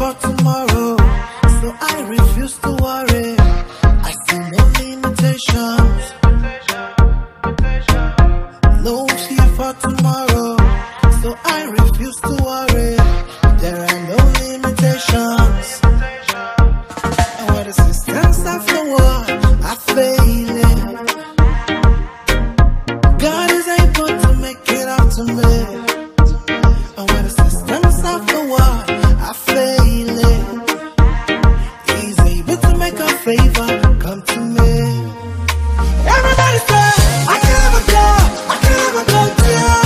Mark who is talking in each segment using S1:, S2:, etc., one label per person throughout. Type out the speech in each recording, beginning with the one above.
S1: for tomorrow, so I refuse to worry. I see no limitations. No fear for tomorrow, so I refuse to worry. There are no limitations. And when the systems of the world are failing, God is able to make it up to me. And when the systems of the world are failing, He's able to make a favor come to me. Everybody say, I can never go to you.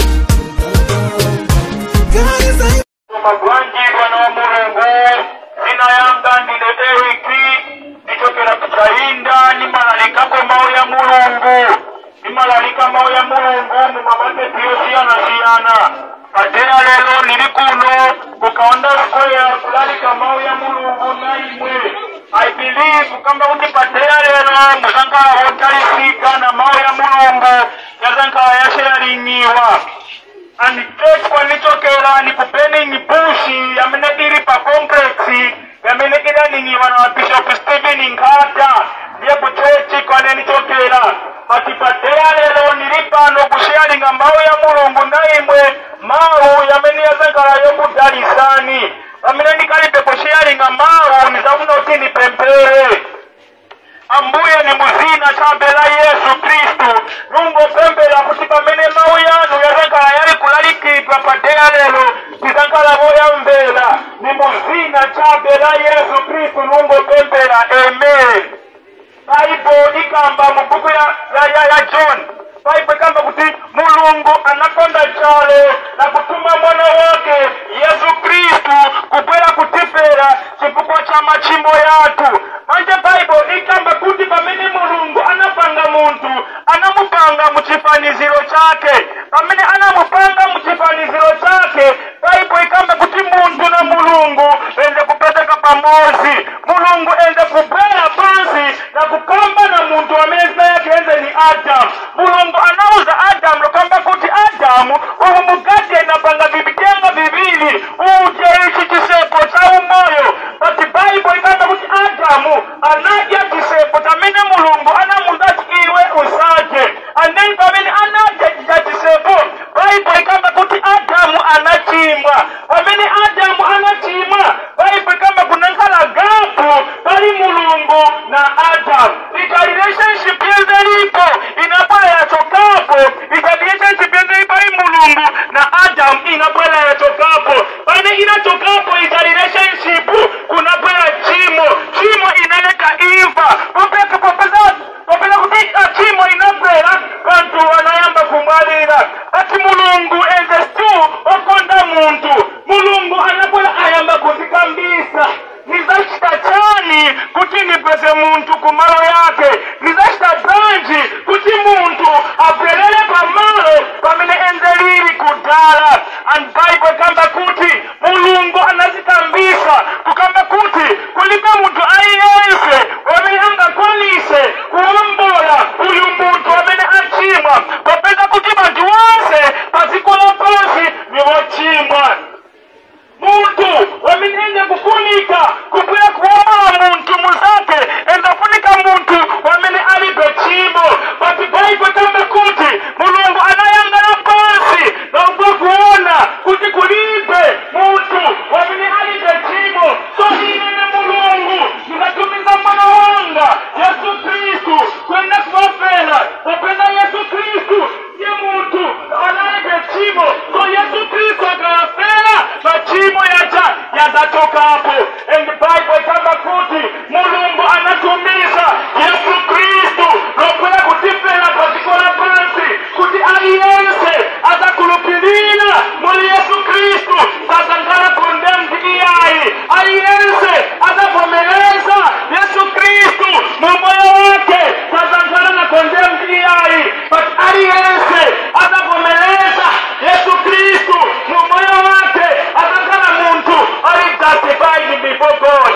S1: God is able.
S2: Magwanji Bwana wa Mulungu, jina yanga ndile Eriki, nitokera kuchainda, nimalalika kwa mao ya Mulungu. Nimalalika mao ya Mulungu, mumamate piyosiyana siyana. Katea lelo nilikuno, kukaonda square, kulalika mao ya Mulungu na imwe. I believe kamba utipatea lelo, muzangala hotalisika na mao ya Mulungu, yazangala yasharinyiwa. And church kwa nitokela ni kupeni nyibushi ya menediri pa komplexi ya menedira ninyiwa na Bishop Stephen Nkata ya kuchechi kwa nitokela patipatea lelo nilipano kusharinga mao ya Mulungu na imwe mao ya meniyazangala yoku darisani amenendikalipe kusharinga mao nizamuno tini pempere ambuye ni muzina chambela Yesu Kristu nungo pembela kutipa mene mao yanu yazangala yali kulalikidwa padea lelo kizangala moya mbela ni muzina chambela Yesu Kristu nungo pembela. Amen. Bible ikamba mubuku ya John. Bible ikamba kuti Mulungu anakonda chale na kutuma mwana wake Yesu Kristu kupela kutifera chifukwa cha machimbo yatu. Manje Bible ikamba kuti pamene Mulungu anapanga muntu anamupanga muchifaniziro chake. Pamene anamupanga muchifaniziro chake, Bible ikamba kuti muntu na Mulungu ende kupeteka pamozi. Mulungu ende kupela pansi na kukamba na muntu ameza yake ende ni Adam. Mulungu anauza Adam lokamba kuti Adamu uhumugate na panga vibitenga vivili uje ichi chisepo cha umoyo. But Bible ikamba kuti Adamu anaja chisepo tamene Mulungu anamuzati iwe usaje. And then pamene anaja chisepo, Bible ikamba kuti Adamu anachimwa. Pamene Adamu anachimwa, Bible ikamba kunankala gapu pali Mulungu na Adam. Ika relationship yenzelipo inapala ya chokapo. Ika relationship yenzelipo Mulungu na Adam inapala ya chokapo. Pamene inachokapo ika relationship kunapala chimo. Chimo inaleka iva. Popela kutika chimo inapela kantu wanayamba kumwalira. Ati Mulungu ende stu okonda muntu. Mulungu anapala ayamba kuzikambisa. Nizashita chani kuti nipese muntu kumalo yake. Nizashita branji kuti muntu apelele pamalo pamene enzeliri kudala. And Bible kamba kuti Mulungu anazikambisa kukamba kuti kulipa muntu aiyense wamene angakolise kuombola uyu muntu wamene achimwa. Wapeza kuti bantu wonse pazikola pansi ni wachimwa. Muntu wamene ende kufunika kupela kuombola muntu muzake enda funika muntu wamene alibe chimo. But Bible kamba kuti Mulungu anayangala pansi na kuona kuti kulibe muntu wamene alibe chimo. So ine Mulungu nikatumiza mwana wanga Yesu Kristu kwenda kuwafela. Wapenda Yesu Kristu ye muntu analibe chimo. So Yesu Kristu akawafela machimo yatatoka hapo. And the Bible kama kuti Mulungu anatumiza Yesu Kristu nokwela kutifela pasikola pansi kuti aliyense atakulupilila muli Yesu Kristu tazangala condemned iyai. Aliyense atavomeleza Yesu Kristu mumoyo wake tazangala na condemned iyai. But aliyense atavomeleza Yesu Kristu mumoyo wake atazangala muntu ali justified before God.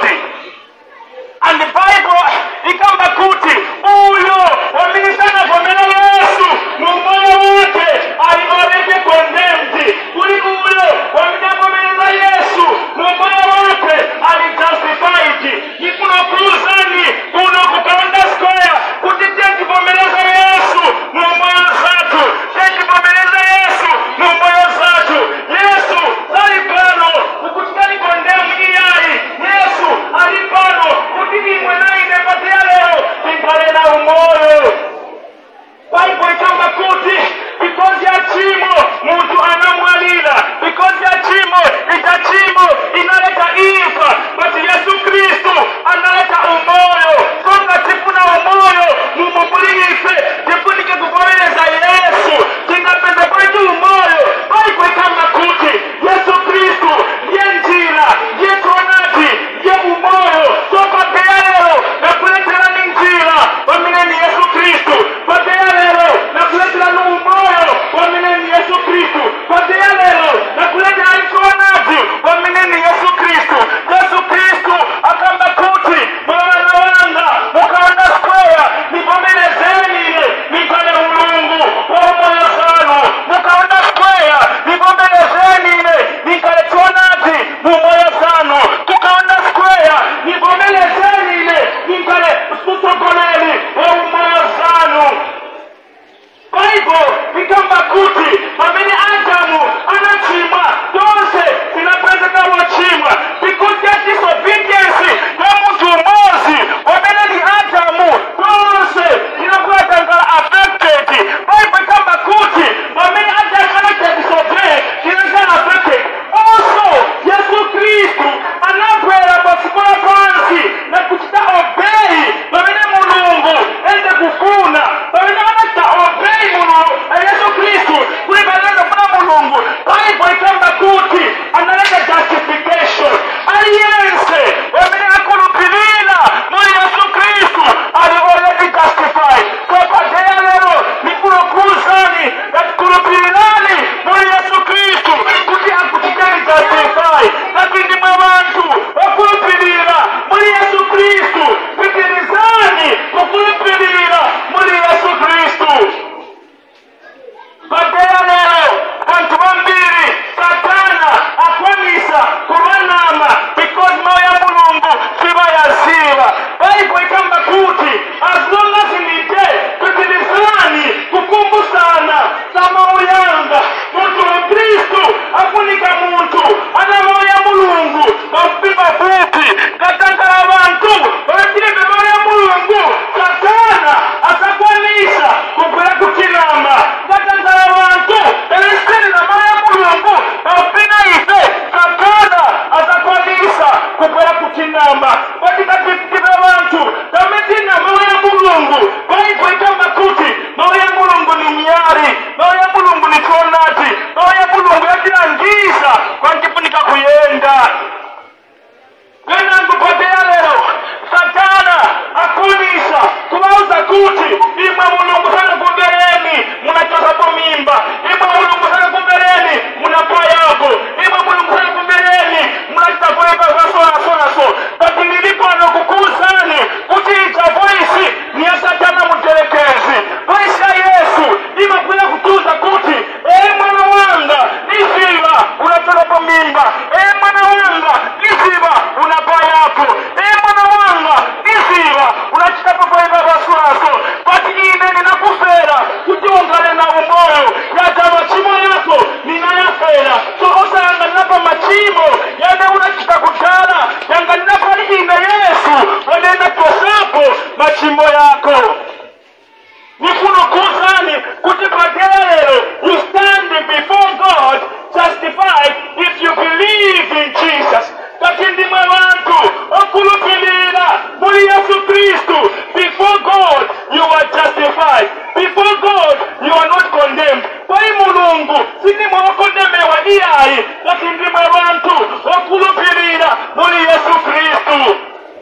S2: machimbo yako. Nifuno kuzani kutipatelo. You stand before God justified if you believe in Jesus. Lakini mwanangu okulupilira muri Yesu Kristo. Before God you are justified. Before God you are not condemned. Kwa Mulungu sini mwakondemewa iyai. Lakini mwanangu okulupilira muri Yesu Kristo.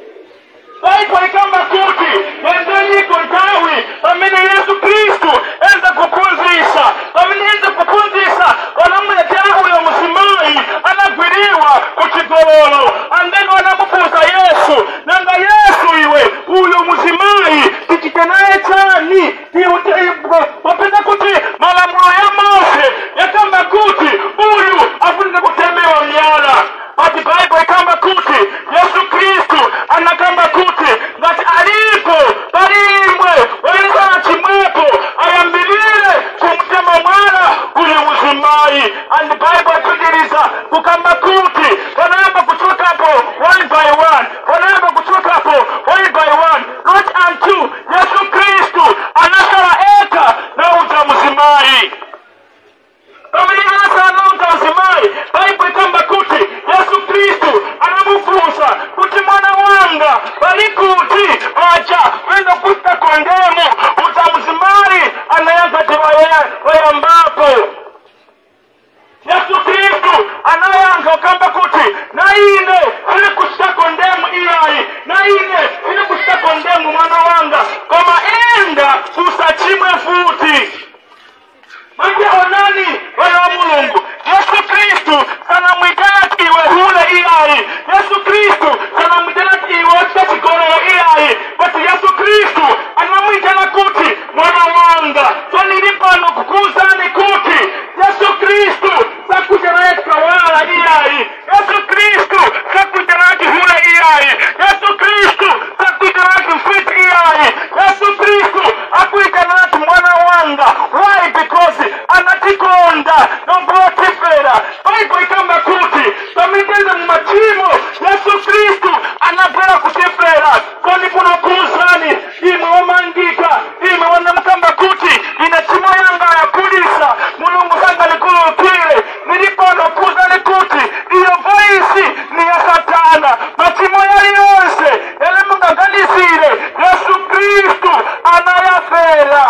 S2: Kwa kama kuti endeni kontawi amene Yesu Kristo enda kupunzisa. Amene enda kupunzisa wanamletea huyo msimai anagwiriwa kuchigololo. And then wanamupuza Yesu. Nanga Yesu iwe huyo msimai tichikenaye chani. Wapenda kuti malamulo ya Mose yakamba kuti huyu afunze kutemewa mnyala. Ati Bible kamba kuti Yesu Kristo anakamba kuti ngati alipo balimwe walisana chimwepo ayambilile kumtema mwana ule mzimai. And the Bible tutiriza kukamba kuti wanamba kutoka hapo one by one. Wanamba kutoka hapo one by one. Not unto Yesu Kristo anakala eka na uta mzimai. Kamili anasa na uta mzimai. Bible kamba kuti Yesu Kristo anamufunza kuti mwana wanga balikuti acha wenda kuta kondemu utamzimari anayakati wayambapo. Yesu Kristo anayanga kamba kuti na ine ili kushita kondemu iyai. Na ine ili kushita kondemu mwana wanga kama enda usachimwe futi. Manje onani wala Mulungu. Yesu Kristo sana mwitana iwe hule iyai. Yesu Kristo sana mwitana iwe chachikolo iyai. But Yesu Kristo anamwitana kuti mwana wanga. So nilipano kukuzani kuti Yesu Kristo sakujana kawala iyai. Yesu Kristo sakujana hule iyai. Yesu Kristo sakujana fit iyai. Yesu Kristo akuitana mwana wanga. Why? Because anatikonda nombotifera. Bible kamba kuti tamitende machimo Yesu Kristo anapera kutifera. Koni kuno kuzani ime wamangika ime wanamkamba kuti inachimo yanga ya kulisa Mulungu sanga likulu kile nilipono kuzani kuti iyo voice ni ya Satana. Machimo yali yonse ele munga ganisire Yesu Kristo anayafera.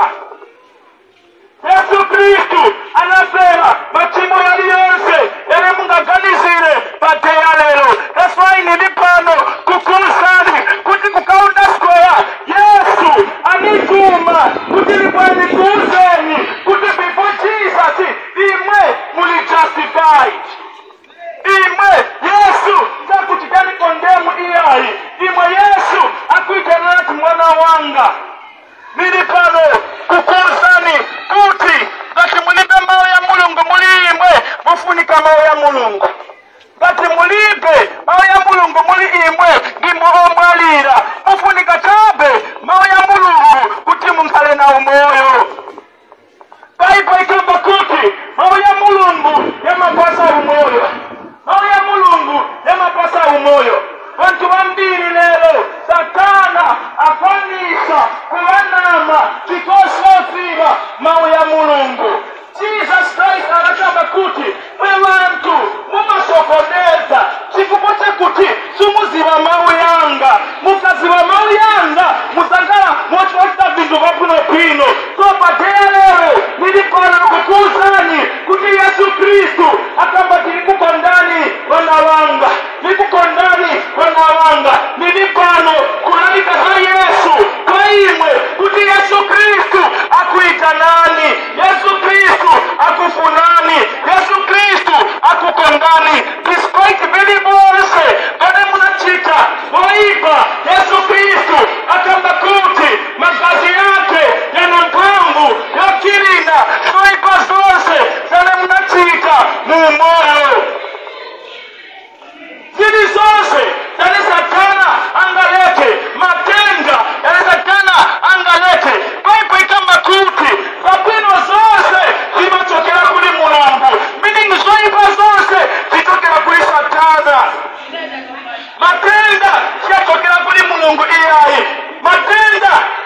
S2: Yesu Kristo anafera machimo yali yonse ele munga ganisire pate ya lero. That's why nilipano kukusani kuti kukaunda square. Yesu anituma kuti lipani kuzeni kuti before Jesus imwe muli justified. Imwe Yesu takutikani kondemu iyai. Imwe Yesu akuitanati mwana wanga. Nilipano kukusani kuti ngati mulibe mawe ya Mulungu mulimwe mufunika mawe ya Mulungu. Ngati mulibe mawe ya Mulungu muli imwe ndimo omwalira mufunika chabe mawe ya Mulungu kuti munkhale na umoyo. Bible ikamba kuti mawe ya Mulungu yamapasa umoyo. Mawe ya Mulungu yamapasa umoyo. Wantu wambiri lero Satana afanisa kuwanama chikosofira mawe ya Mulungu. Jesus Christ anakamba kuti wewantu mumasokoneza chikupote kuti sumuziva mawe yanga. Mukaziva mawe yanga muzangala mochota vindu vapuno pino. So patea lero nilipana kukuzani kuti Yesu Kristo akamba tilikukondani wana wanga. Nikukondani wana wanga. Nilipano kulalika za Yesu kwa imwe kuti Yesu Kristo akuita nani. Yesu Kristo akufunani. Yesu Kristo akukondani. Despite vile bose kade munachita waiba Yesu Kristo akamba kuti magazi yake yana mpangu ya kirinda. Waiba zose zane munachita mumoyo. Zili zose zane Satana angalete. Matenda yale Satana angalete. Bible ikamba kuti papino zose zimatokera kuli Mulungu. Meaning zoiba zose zitokera kuli Satana. Matenda yatokera kuli Mulungu iyai. Matenda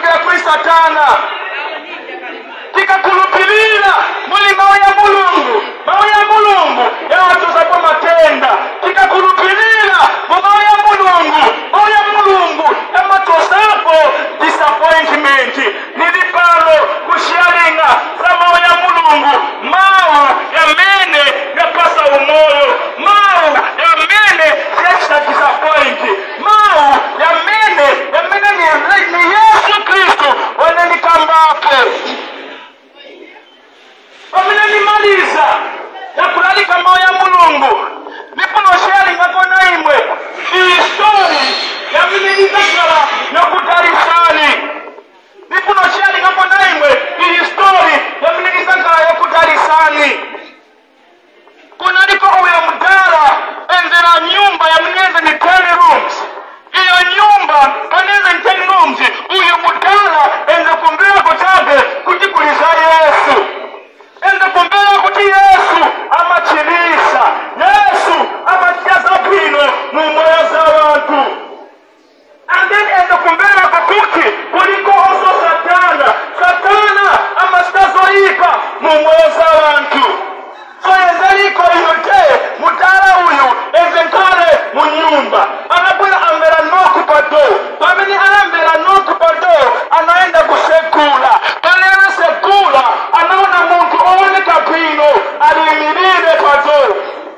S2: kutambira kuri satana tikakulupilira muli mawu ya mulungu yawatuza kwa matenda tikakulupilira mawu ya mulungu yamatosapo disappointment nili pano kushalinga za mawu ya mulungu mawu yamene yapasa umoyo mawu yamene yesa disappoint mawu yamene ni Yesu Kristo wananikambapo wamene nimaliza ya kulalika mawu ya mulungu nipuno sharing akona imwe histori yamene izakala yakutarisani nipuno sharing akona imwe histori yamene izakala yakutarisani kunaliko uyo mdala enzera nyumba yamneze ni 10 rooms iyo nyumba kaneze ni 10 rooms uyo mdala enze kumbira kutabe kutikuliza Yesu enze kumbira kuti Yesu amachilisa Yesu amachiaza bwino mu moyo z'abantu and then enze kumbira kuti kuliko oso satana amachitazoipa mu moyo z'abantu so enzeliko iyote mutala uyu enzenkale mu nyumba anabula ambera nokupado pamene anambera nokupado anaenda kusekula pale anasekula anaona muntu ooneka bwino alimirire pado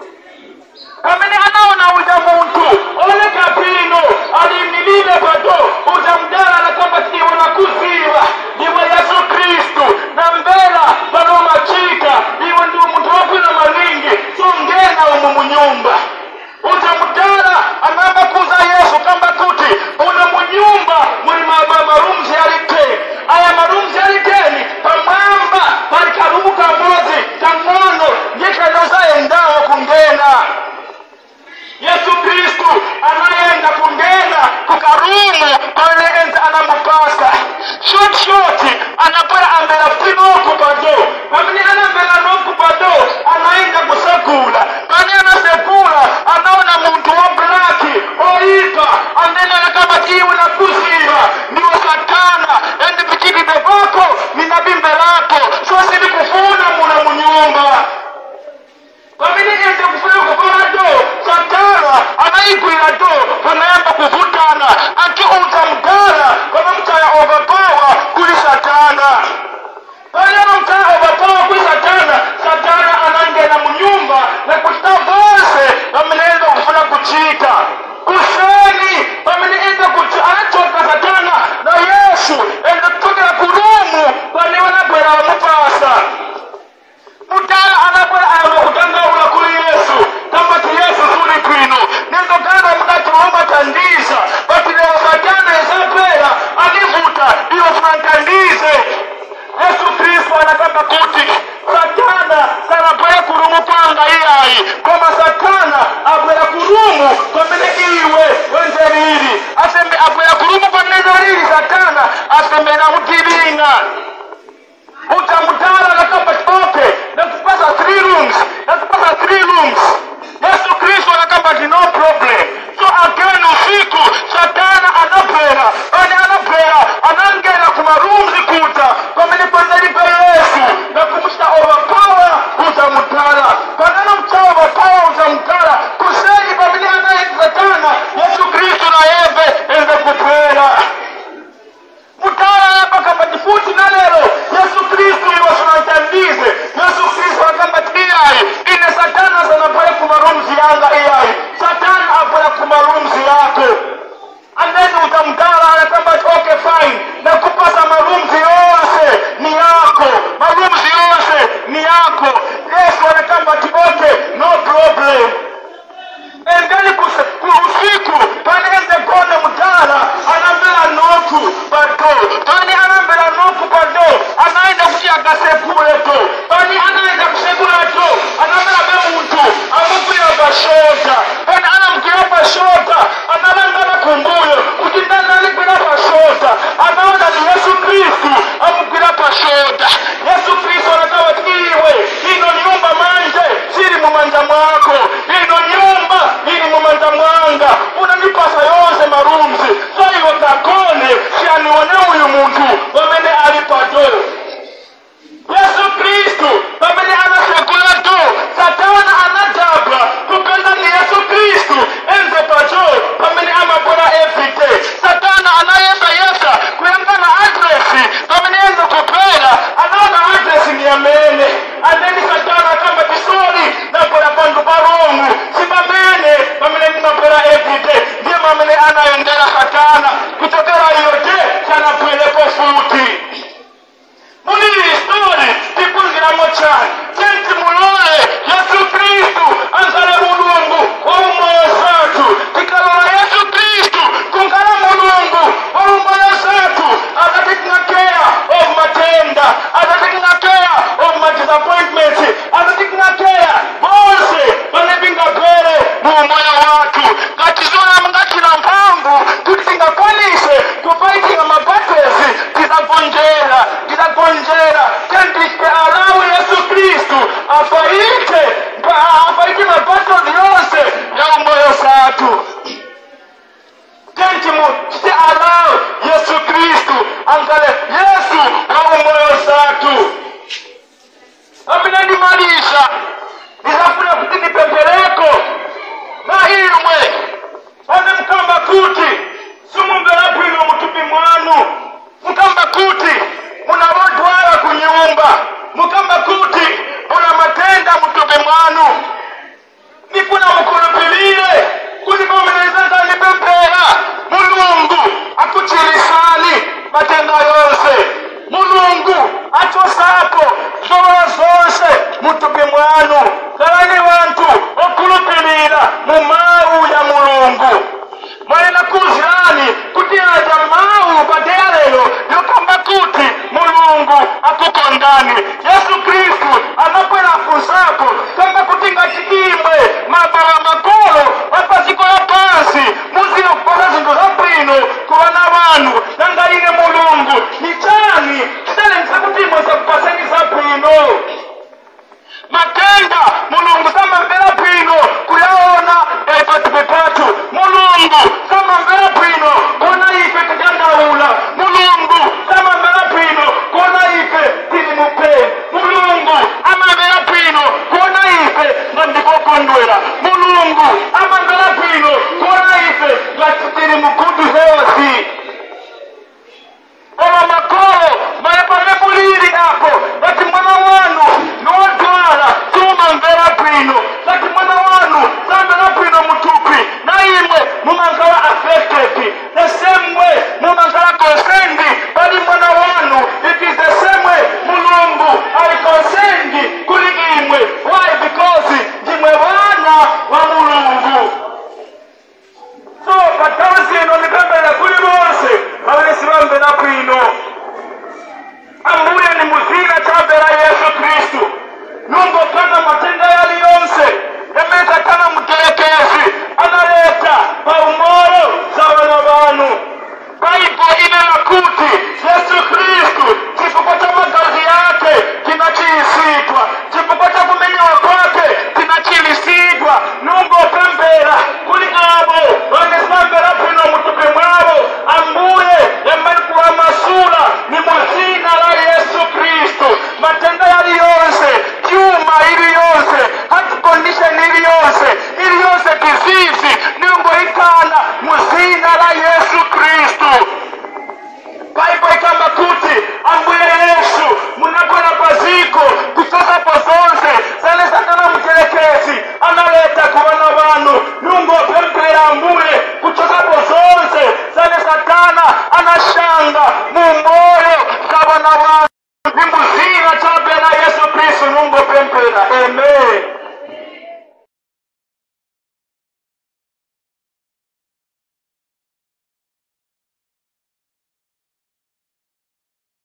S2: pamene anaona uja muntu ooneka bwino alimirire pado uja mdala anakamba tiona kuziwa ndiwe Yesu Kristu na mbela pano machika iwe ndi muntu wabwino maningi songena umu munyumba uja mdala anamba kuza Yesu kamba kuti una munyumba muli marumzi alite aya marumzi aliteni pamwamba pali karumu kamozi kang'ono ndikanozayendawo kungena Yesu Kristu anayenda kungena kukarumu pale enze anamupasa short anapera ambela pinoku pado pamene anambela noku pado anaenda kusekula pale anasekula anaona muntu wa blaki oipa andene anakaba iwe na kuziva niwo satana endi pikidide vako ninabimbe lako so sili kufuna muna munyumba pamene ende kufuna kufuna do satana anaigwira do panayamba kuvutana anti utamgala kama mtaya overpower kuli satana pale mtaya overpower kuli satana anangena munyumba na kusta vose pameneza kufuna kuchita kuseni pamene enda anachoka satana na Yesu enda kutoka kurumu pale wanabwera wamupasa mutala anabwera ayakutangawula kuli Yesu kamba ti Yesu suli kwino nizo gana mkati wamatandiza bati leo satana ezapera alivuta iyo tunantandize Yesu Kristo anakamba kuti satana sanabwera kurumu panga iyayi kama satana abwera kurumu pamene iwe wenzeliri asembe abwera kurumu pamene zaliri satana asembe na mutilinga utamutala nakamba okay nakupasa 3 rooms Yesu Kristo anakamba no problem so again usiku satana anapera anangena kuma rooms kuta pamene panzalipa Yesu na kumushita overpower utamutala panana mchawa utamutala kuseni pamene anaenda satana Yesu Kristo na yeve enze kupera mutala hapa kama tifuti na lero Yesu Kristo iwasunantandize Yesu Kristo akamba tiyayi ine satana zanapaya kumarumzi yanga iyayi satana apaya kumarumzi yako and then utamtala anakamba okay fine na kupasa marumzi yose ni yako Yesu anakamba okay no problem and then usiku pale enze kone mutala anambela noku bado pale anambela noku bado anaenda kutia kasekule to pale anaenda kusekula to anambela be muntu amukira bashota pale anamkira bashota analangana kumbuyo kutindana alipira bashota anaona ni Yesu Kristu amukira bashota Yesu Kristu anatawa tiwe ino nyumba manje siri mumanja mwako ino nyumba ili mumanja mwanga unanipasa yose marumzi so iwe kakone sianione uyu muntu ya Satana kutokera yote sana kueleko futi. Muri story tipungira mochani tenti mulole Yesu Kristu anzale mulungu wa umoyo satu tikalola Yesu Kristu kungala mulungu wa umoyo satu atatikina care of matenda atatikina care of my disappointments atatikina care bose banebinga bere mu umoyo watu katizona mngatira mpamvu tutingakwanise kupaitinga mabatezi tizagonjera kendiste alawe Yesu Kristu afaite mabatezi yose ya umoyo satu kentimu ste alawe Yesu Kristu angale Yesu wa umoyo satu amina nimalisha nizafuna kutini pempereko na imwe ane mkamba kuti sumumbela pwino mutupi mwanu mkamba kuti munabodwala kunyumba mkamba kuti muna matenda mutupi mwanu nifuna mukulupilile kunikomenezanga nipempera mulungu akuchilisani matenda yose mulungu atosako zola zonse mutupi mwanu kalani wantu okulupilila mumau ya mulungu mwena kuzirani kuti aja mau badea lelo yokamba kuti mulungu akukondani Yesu Kristu anakwela fusako kamba kuti ngatikimwe mabala makolo wapazikola pansi muzino kupasa zinto za bwino kuwana wanu nangaline mulungu nichani chitalengisa kuti moza kupaseni za bwino matenda mulungu samambela bwino kuyaona patu mulungu samambela bwino kona ife kajandaula mulungu samambela bwino kona ife tilimupe mulungu amambela bwino kona ife ngandikokondwela mulungu amambela bwino kona ife ngatitili mukudu heosi ola makolo mayepane muliri apo ngati mwana wanu nodwala tumambela bwino ngati mwana wanu sambela bwino mutupi na imwe mumangala affected the same way mumangala concerned bali mwana wanu it is the same way mulungu ali concerned kuli imwe why because ndimwe wana wa mulungu so patawasino nikambela kuli bose babalesibambela bwino ambuye ni muzina chabera Yesu Kristu nungo kana matenda yali yonse yameta kana mutelekezi analeta paumoro za wana wanu Baibo inena kuti Yesu Kristu chifukota magazi yake kinachiisidwa chifukota kumenyewa kwake kinachilisidwa nungo pembera kuli abo wanesambera pino mutupe mwabo ambuye yamenikuwa masula ni muzina la Yesu Kristu matenda yali yonse chuma ili yonse hati condition ili yonse kizizi nungo ikana muzina la Yesu Kristu Baibo ikamba kuti ambuye Yesu munakwela paziko kutoka pozonse zane sakana mtelekezi analeta kuwana wanu